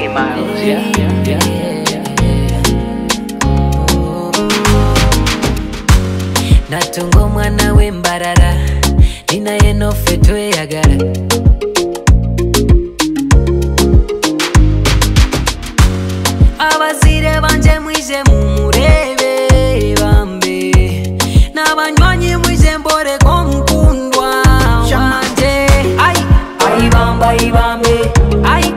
Miles, yeah. Natunga omwana w'embarara ninaye noffe tweyagala. Abazire banje mwize mumurebe bambe, n'abanywanyi mwize mboreko omukundwa wanje. Ai, ai bamba ibambe, ai,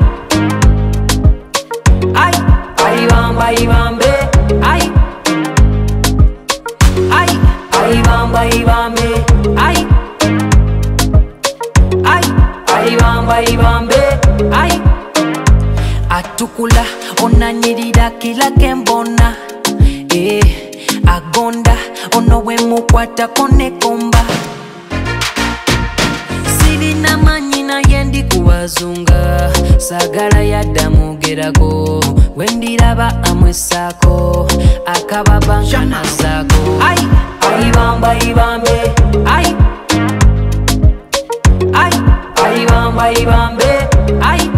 ai, ai bamba ibambe, ai, ai, ai bamba ibambe, ai, ai, ai bamba ibambe, ai. Atukula onanyirira kila kembona, agonda ono wemukwata konekomba. Sirina manyi naye ndi kuwazunga, sagala yadda mugerako, wendiraba amwesako akababa nkanazako. Ai, ai bamba ibambe, ai, ai, ai bamba ibambe, ai,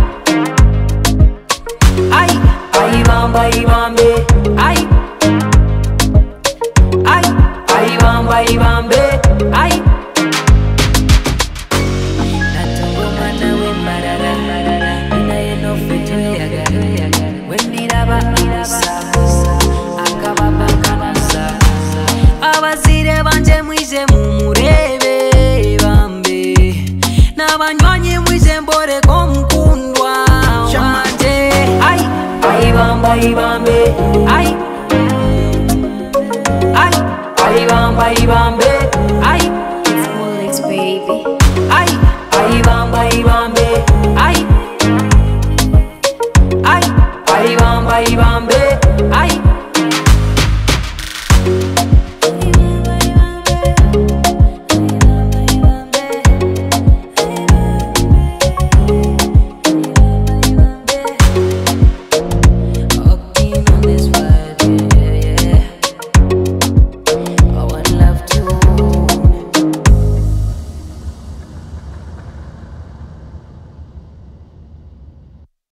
ai, ai bamba ibambe, ai, ai, ai bamba ibambe, ai. Natunga omwana w'embarara ninaye noffe tweyagala, wendiraba amusako akababa nkanazako. Abazire banje mwize mumurebe bambe, n'abanywanyi mwize mboreko omukundwa wanje. Ai, ai bamba ibambe, ai, ai, ai bamba ibambe.